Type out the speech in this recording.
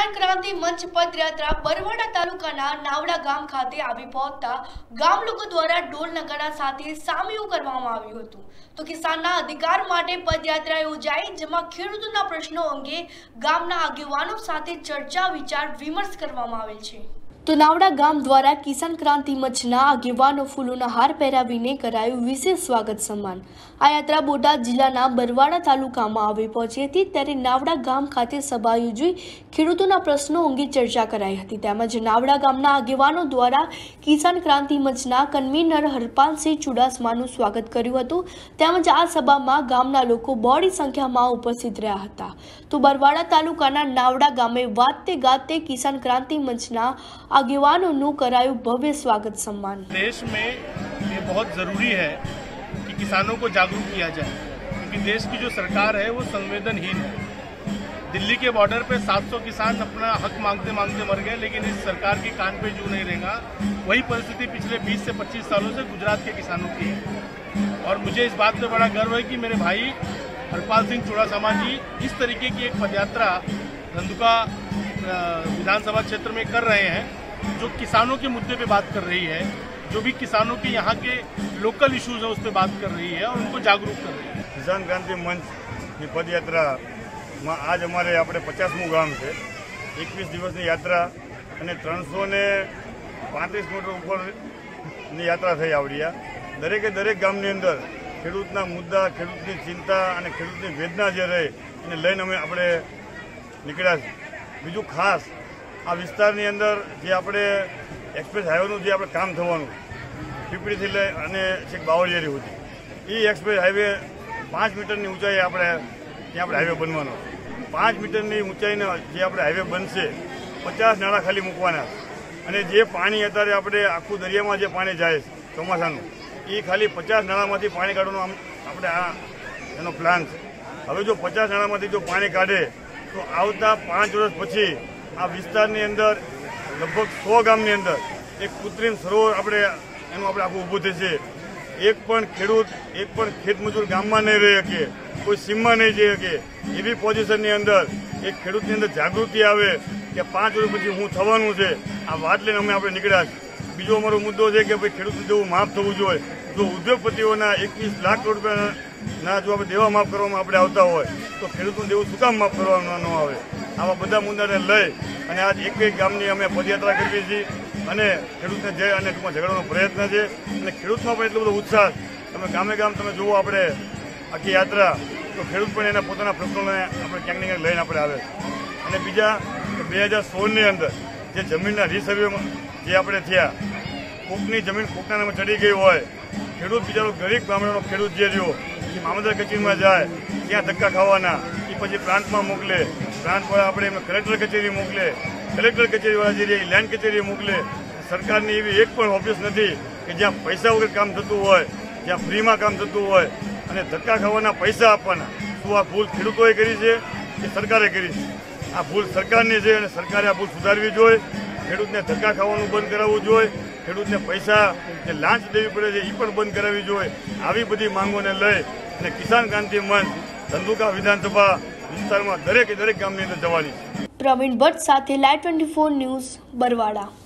કિસાન ક્રાંતિ મંચ પદયાત્રા બરવાડા તાલુકાના નાવડા ગામ ખાતે આવી પહોંચતા ગામ લોકો દ્વારા ઢોલ નગારા સાથે સામૈયું કરવામાં આવ્યું હતું। તો કિસાનના અધિકાર માટે પદયાત્રા યોજાઈ, જેમાં ખેડૂતોના પ્રશ્નો અંગે ગામના આગેવાનો સાથે ચર્ચા વિચાર વિમર્શ કરવામાં આવેલ છે। તો નાવડા ગામ દ્વારા કિસાન ક્રાંતિ મંચના આગેવાનો ફૂલોના હાર પહેરાવીને કરાયું વિશેષ સ્વાગત સન્માન। આ યાત્રા બોટાદ જિલ્લાના બરવાડા તાલુકામાં આવી પહોંચી હતી, ત્યારે નાવડા ગામ ખાતે સભા યોજી ખેડૂતોના પ્રશ્નો અંગે ચર્ચા કરાઈ હતી। તેમજ નાવડા ગામના આગેવાનો દ્વારા કિસાન ક્રાંતિ મંચના કન્વીનર હરપાલસિંહ ચુડાસમાનું સ્વાગત કર્યું હતું। તેમજ આ સભામાં ગામના લોકો બહોળી સંખ્યામાં ઉપસ્થિત રહ્યા હતા। તો બરવાડા તાલુકાના નાવડા ગામે વાતે ગાતે કિસાન ક્રાંતિ મંચના आगेवानों करायु भव्य स्वागत सम्मान। देश में ये बहुत ज़रूरी है कि किसानों को जागरूक किया जाए, क्योंकि देश की जो सरकार है वो संवेदनहीन है। दिल्ली के बॉर्डर पे 700 किसान अपना हक मांगते मांगते मर गए, लेकिन इस सरकार के कान पे जू नहीं रहेगा। वही परिस्थिति पिछले 20 से 25 सालों से गुजरात के किसानों की है। और मुझे इस बात पे बड़ा गर्व है कि मेरे भाई हरपाल सिंह चुड़ासमा जी इस तरीके की एक पदयात्रा धंधुका विधानसभा क्षेत्र में कर रहे हैं, जो किसानों के मुद्दे पे बात कर रही है, जो भी किसानों के यहाँ के लोकल इश्यूज है उस पर बात कर रही है और उनको जागरूक कर रही है। किसान क्रांति मंच की पदयात्रा में आज अमारे अपने 50मुं गाम है। 21 दिवसनी यात्रा और 335 मीटर ऊपर यात्रा थी आवड़ी। दरेके दरेक गामनी अंदर खेडूतना मुद्दा, खेडूतनी चिंता और खेडूतनी वेदना जे रहे एने लईने अमे आपणे निकळ्या छे। बीजू खास आ विस्तारनी अंदर जे आपणे एक्सप्रेस हाईवेनुं जे आपणे काम थवानुं पीपळीथी लई अने छेक बावळियारी सुधी ई एक्सप्रेस हाईवे 5 मीटरनी ऊंचाई आपणे त्यां आपणे हाईवे बनवानो। 5 मीटरनी ऊंचाईनो जे आपणे हाईवे बनशे 50 नाळा खाली मूकवाना अने जे पाणी अत्यारे आपणे आखुं दरियामां जे पाणी जाय ચોમાસાનું એ ખાલી 50 નાળામાંથી પાણી કાઢવાનો આપણે આ એનો પ્લાન છે। હવે જો 50 નાળામાંથી જો પાણી કાઢે તો આવતા 5 વર્ષ પછી આ વિસ્તારની અંદર લગભગ 100 ગામની અંદર એક કૃત્રિમ સરોવર આપણે એનું આપણે આખું ઊભું થશે। એક પણ ખેડૂત, એક પણ ખેતમજૂર ગામમાં નહીં રહી શકે, કોઈ સીમમાં નહીં જઈ શકે, એવી પોઝિશનની અંદર એક ખેડૂતની અંદર જાગૃતિ આવે કે 5 વર્ષ પછી હું થવાનું છે। આ વાત લઈને અમે આપણે નીકળ્યા છીએ। બીજો અમારો મુદ્દો છે કે ભાઈ ખેડૂતનું દેવું માફ થવું જોઈએ। જો ઉદ્યોગપતિઓના 21 લાખ કરોડ રૂપિયાના જો આપણે દેવા માફ કરવામાં આપણે આવતા હોય તો ખેડૂતનું દેવું શું કામ માફ કરવામાં ન આવે? આવા બધા મુદ્દાને લઈ અને આજ એક એક ગામની અમે પદયાત્રા કરીએ છીએ અને ખેડૂતને જઈ અને ટૂંકમાં ઝઘડવાનો પ્રયત્ન છે અને ખેડૂતમાં પણ એટલો બધો ઉત્સાહ। તમે ગામે ગામ તમે જુઓ આપણે આખી યાત્રા તો ખેડૂત પણ એના પોતાના પ્રશ્નોને આપણે ક્યાંક ને ક્યાંક લઈને આપણે આવે છે। અને બીજા 2016ની અંદર જે જમીનના રીસર્વેમાં જે આપણે થયા, કોકની જમીન કોકના નામે ચડી ગઈ હોય, ખેડૂત બિચારો ગરીબ ગામડાનો ખેડૂત જે રહ્યો એ મામલતદાર કચેરીમાં જાય, ત્યાં ધક્કા ખાવાના, એ પછી પ્રાંતમાં મોકલે, પ્રાંતવાળા આપણે એમને કલેક્ટર કચેરી મોકલે, કલેક્ટર કચેરીવાળા જે રહે લેન્ડ કચેરી મોકલે। સરકારની એવી એક પણ ઓફિસ નથી કે જ્યાં પૈસા વગર કામ થતું હોય, જ્યાં ફ્રીમાં કામ થતું હોય અને ધક્કા ખાવાના પૈસા આપવાના। શું આ ભૂલ ખેડૂતોએ કરી છે કે સરકારે કરી છે? આ ભૂલ સરકારની છે અને સરકારે આ ભૂલ સુધારવી જોઈએ। ખેડૂતને ધક્કા ખાવાનું બંધ કરાવવું જોઈએ, ખેડૂતને પૈસા જે લાંચ દેવી પડે છે એ પણ બંધ કરાવવી જોઈએ। આવી બધી માંગોને લઈ અને કિસાન ક્રાંતિ મંચ ધંધુકા વિધાનસભા વિસ્તારમાં દરેક ગામની અંદર જવાની છે। પ્રવીણ ભટ્ટ સાથે લાઈવ 24 ન્યૂઝ બરવાડા।